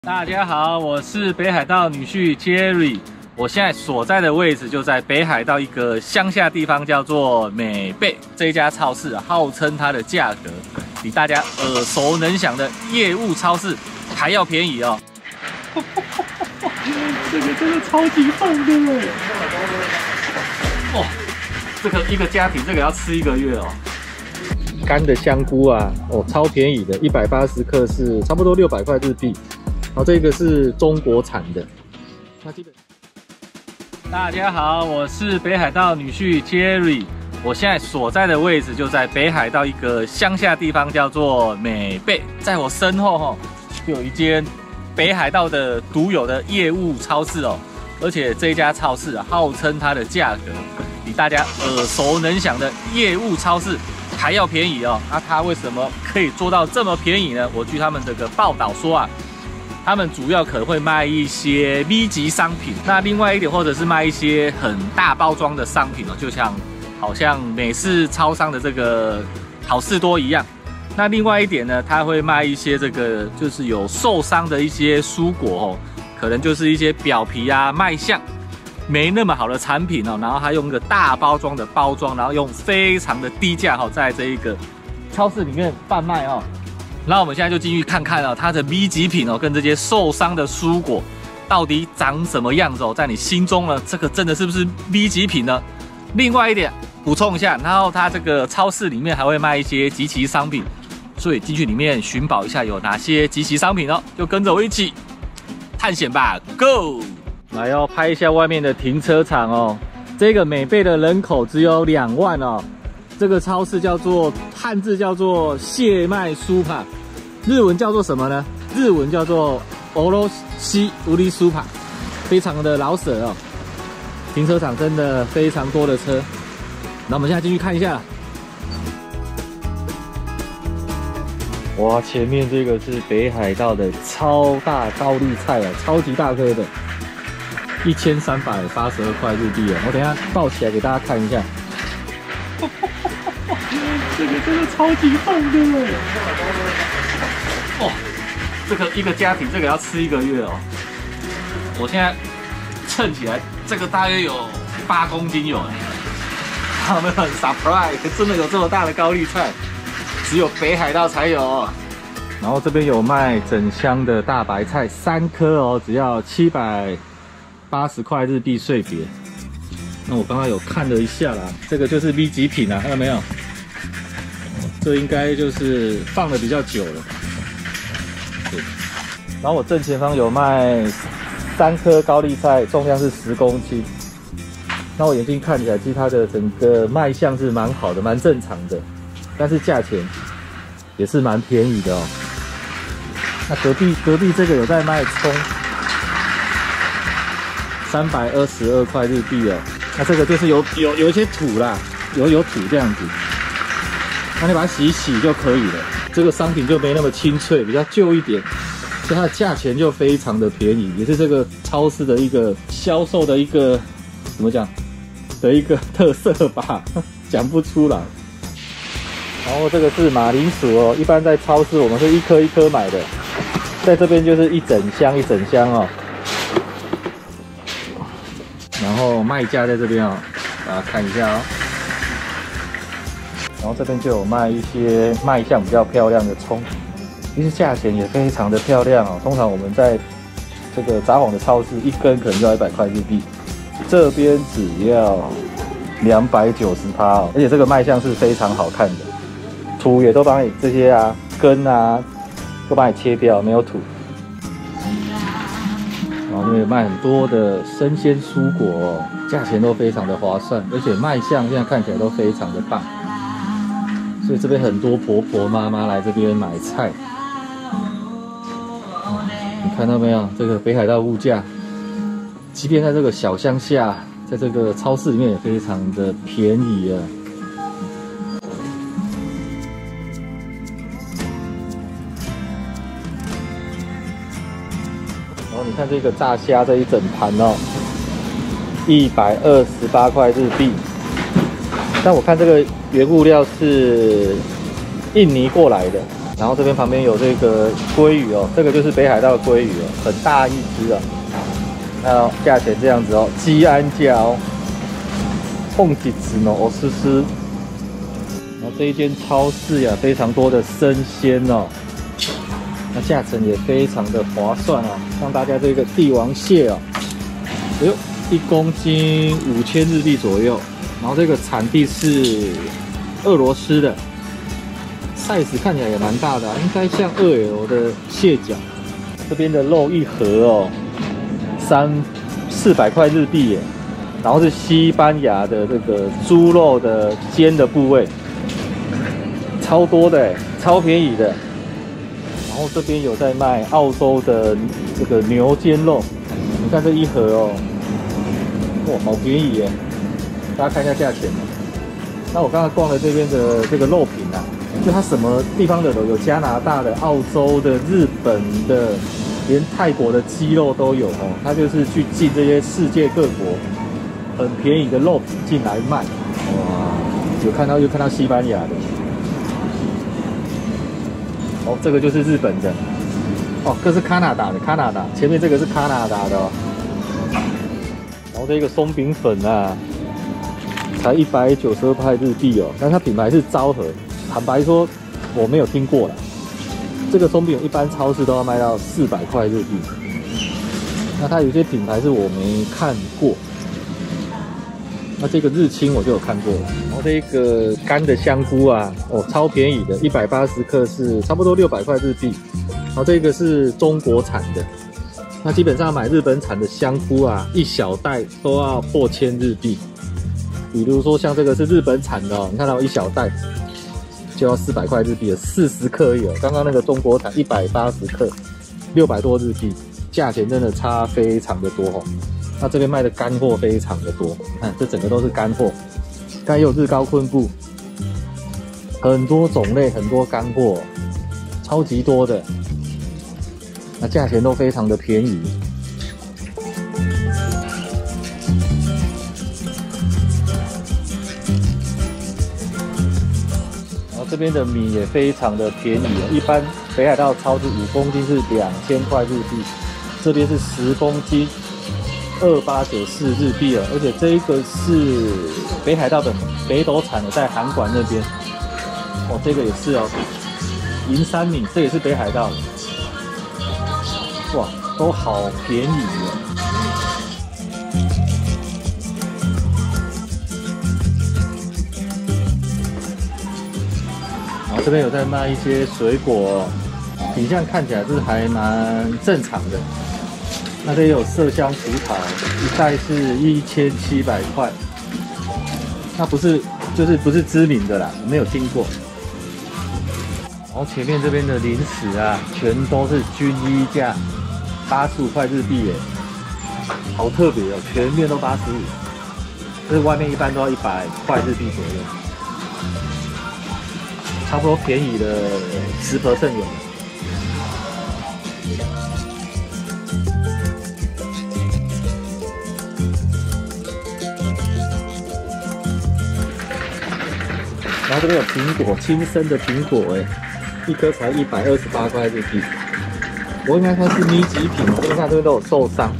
大家好，我是北海道女婿 Jerry。我现在所在的位置就在北海道一个乡下地方，叫做美贝。这一家超市号称它的价格比大家耳熟能详的业务超市还要便宜哦。这个真的超级棒的耶！哇，这个一个家庭这个要吃1个月哦。干的香菇啊，哦，超便宜的，180克是差不多600块日币。然后这个是中国产的，那基本。大家好，我是北海道女婿 Jerry。我现在所在的位置就在北海道一个乡下地方，叫做美贝。在我身后就有一间北海道的独有的业务超市哦，而且这家超市号称它的价格比大家耳熟能详的业务超市还要便宜哦。那它为什么可以做到这么便宜呢？我据他们这个报道说啊。他们主要可能会卖一些 B 级商品，那另外一点或者是卖一些很大包装的商品哦，就像好像美式超商的这个好事多一样。那另外一点呢，他会卖一些这个就是有受伤的一些蔬果哦，可能就是一些表皮啊、卖相没那么好的产品哦，然后他用一个大包装的包装，然后用非常的低价哦，在这一个超市里面贩卖哦。那我们现在就进去看看它的 B 级品跟这些受伤的蔬果到底长什么样子在你心中呢，这个真的是不是 B 级品呢？另外一点补充一下，然后它这个超市里面还会卖一些即期商品，所以进去里面寻宝一下有哪些即期商品哦，就跟着我一起探险吧 ，Go！ 来要拍一下外面的停车场哦，这个美贝的人口只有2万哦。这个超市叫做汉字叫做蟹麦苏帕，日文叫做什么呢？日文叫做俄罗西乌里苏帕，非常的老舍哦。停车场真的非常多的车，那我们现在进去看一下。哇，前面这个是北海道的超大高丽菜啊，超级大颗的，1382块日币哦。我等一下抱起来给大家看一下。这个真的超级棒的耶！哇，这个一个家庭这个要吃1个月哦。我现在称起来，这个大约有8公斤有哎。他们很 surprise， 真的有这么大的高丽菜，只有北海道才有哦。然后这边有卖整箱的大白菜，3颗哦，只要780块日币税别。那我刚刚有看了一下啦，这个就是 B 级品啊，看到没有？这应该就是放的比较久了。对，然后我正前方有卖3颗高丽菜，重量是10公斤。那我眼睛看起来，其实它的整个卖相是蛮好的，蛮正常的，但是价钱也是蛮便宜的哦。那隔壁这个有在卖葱，322块日币哦。那这个就是有一些土啦，有土这样子。那你把它洗一洗就可以了。这个商品就没那么清脆，比较旧一点，所以它的价钱就非常的便宜，也是这个超市的一个销售的一个怎么讲的一个特色吧，讲不出来。然后这个是马铃薯哦，一般在超市我们是1颗1颗买的，在这边就是一整箱哦。然后卖价在这边哦，大家看一下哦。然后这边就有卖一些卖相比较漂亮的葱，其实价钱也非常的漂亮哦。通常我们在这个札幌的超市1根可能就要100块日币，这边只要290%哦，而且这个卖相是非常好看的，土也都帮你这些啊根啊都帮你切掉，没有土。然后这边卖很多的生鲜蔬果哦，价钱都非常的划算，而且卖相现在看起来都非常的棒。所以这边很多婆婆妈妈来这边买菜，你看到没有？这个北海道物价，即便在这个小乡下，在这个超市里面也非常的便宜啊。然后你看这个炸虾这一整盘哦，128块日币。但我看这个原物料是印尼过来的， 然后这边旁边有这个鲑鱼哦，这个就是北海道的鲑鱼哦，很大一只啊。那价钱这样子哦，基安价哦，碰几只呢？我试试。然后这一间超市呀，非常多的生鲜哦，那价钱也非常的划算哦。像大家这个帝王蟹哦，哎呦，1公斤5000日币左右。然后这个产地是俄罗斯的。size 看起来也蛮大的、啊，应该像2L 的蟹脚。这边的肉一盒哦，400块日币耶。然后是西班牙的这个猪肉的肩的部位，超多的耶，超便宜的。然后这边有在卖澳洲的这个牛肩肉，你看这一盒哦，哇，好便宜耶！大家看一下价钱哦。那我刚才逛了这边的这个肉品啊。就它什么地方的都有，加拿大的、澳洲的、日本的，连泰国的鸡肉都有哦。它就是去进这些世界各国很便宜的肉品进来卖。哇，有看到西班牙的。哦，这个就是日本的。哦，这是加拿大的，加拿大前面这个是加拿大的哦。然后这个松饼粉啊，才192块日币哦，但它品牌是昭和。坦白说，我没有听过啦。这个松饼一般超市都要卖到400块日币。那它有些品牌是我没看过。那这个日清我就有看过了。然后这个干的香菇啊，哦，超便宜的，180克是差不多600块日币。然后这个是中国产的。那基本上买日本产的香菇啊，一小袋都要破1000日币。比如说像这个是日本产的哦，你看到一小袋。就要400块日币了，40克而已哦。刚刚那个中国产180克，600多日币，价钱真的差非常的多哦。那这边卖的干货非常的多，看这整个都是干货，刚有日高昆布，很多种类，很多干货，超级多的。那价钱都非常的便宜。这边的米也非常的便宜哦，一般北海道超市5公斤是2000块日币，这边是10公斤2894日币了，而且这一个是北海道的北斗产的，在函馆那边。哦，这个也是哦，银山米，这也是北海道的。哇，都好便宜哦。这边有在卖一些水果，品相看起来是还蛮正常的。那这里有麝香葡萄，一袋是1700块。那不是知名的啦，我没有听过。然后前面这边的零食啊，全都是均一价，85块日币耶，好特别哦，全面都85，就是外面一般都要100块日币左右。差不多便宜的10%有。然后这边有苹果，亲生的苹果哎，一颗才128块日币。我应该看是咪吉品，因为它这边都有受伤。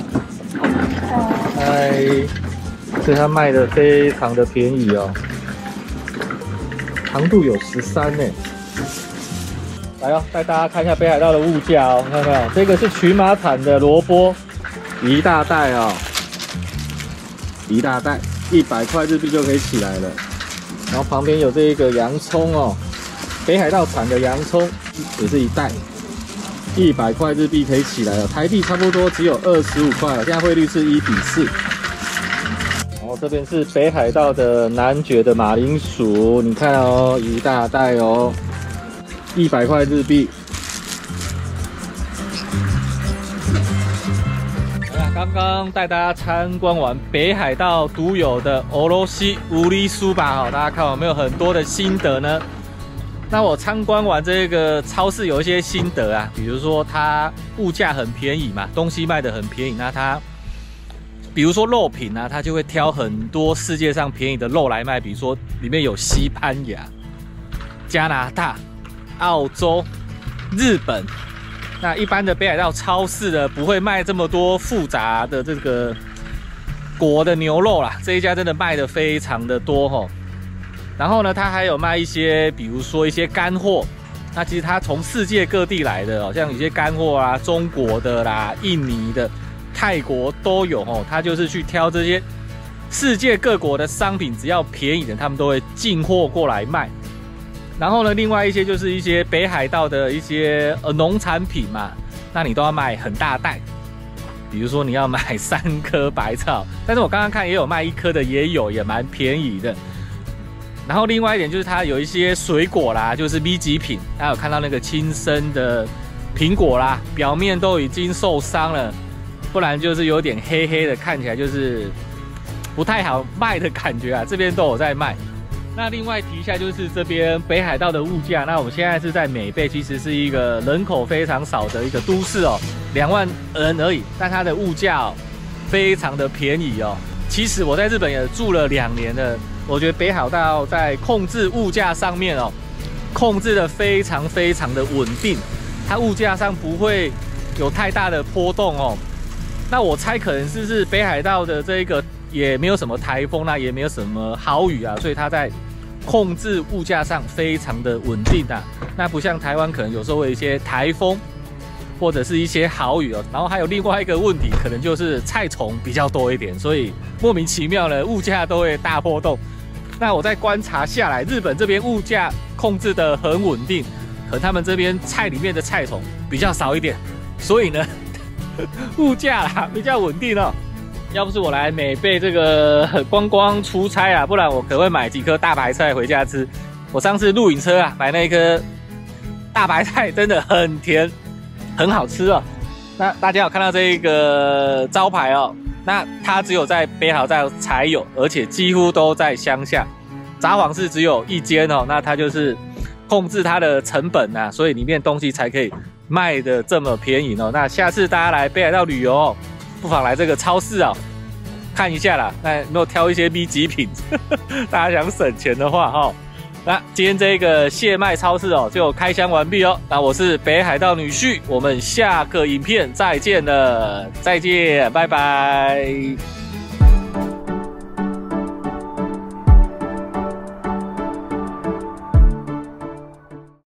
所以它卖的非常的便宜哦。糖度有13呢。来哦，带大家看一下北海道的物价哦，看到没有？这个是群马产的萝卜，一大袋哦，一大袋，100块日币就可以起来了。然后旁边有这个洋葱哦，北海道产的洋葱也是一袋，100块日币可以起来了。台币差不多只有25块了，现在汇率是1:4。这边是北海道的男爵的马铃薯，你看哦，一大袋哦，100块日币。刚刚带大家参观完北海道独有的俄罗斯乌里苏吧，大家看有没有很多的心得呢？那我参观完这个超市有一些心得啊，比如说它物价很便宜嘛，东西卖得很便宜，那它比如说肉品啊，它就会挑很多世界上便宜的肉来卖，比如说里面有西班牙、加拿大、 澳洲、日本。那一般的北海道超市呢，不会卖这么多复杂的这个裹的牛肉啦，这一家真的卖的非常的多吼。然后呢，它还有卖一些，比如说一些干货。那其实它从世界各地来的哦，像有些干货啊，中国的啦、印尼的、泰国都有哦。它就是去挑这些世界各国的商品，只要便宜的，他们都会进货过来卖。然后呢，另外一些就是一些北海道的一些农产品嘛，那你都要买很大袋。比如说你要买3颗百草，但是我刚刚看也有卖1颗的，也蛮便宜的。然后另外一点就是它有一些水果啦，就是 B 级品，大家有看到那个亲生的苹果啦，表面都已经受伤了，不然就是有点黑黑的，看起来就是不太好卖的感觉啊。这边都有在卖。那另外提一下，就是这边北海道的物价。那我们现在是在美备，其实是一个人口非常少的一个都市哦，2万人而已，但它的物价哦非常的便宜哦。其实我在日本也住了2年了，我觉得北海道在控制物价上面哦，控制的非常的稳定，它物价上不会有太大的波动哦。那我猜可能是北海道的这个也没有什么台风啦，也没有什么豪雨啊，所以它在控制物价上非常的稳定啊。那不像台湾可能有时候会有一些台风或者是一些豪雨哦。然后还有另外一个问题，可能就是菜虫比较多一点，所以莫名其妙的物价都会大波动。那我在观察下来，日本这边物价控制的很稳定，可他们这边菜里面的菜虫比较少一点，所以呢物价啦比较稳定哦。要不是我来美备这个观光出差啊，不然我可会买几颗大白菜回家吃。我上次露营车啊买那颗大白菜，真的很甜，很好吃哦。那大家有看到这个招牌哦？那它只有在北海道才有，而且几乎都在乡下。札幌市只有1间哦，那它就是控制它的成本啊，所以里面东西才可以卖的这么便宜哦。那下次大家来北海道旅游哦，不妨来这个超市啊看一下啦，那有没有挑一些 B 级品？大家想省钱的话哈，那今天这个蟹卖超市哦就开箱完毕哦。那我是北海道女婿，我们下个影片再见了，再见，拜拜。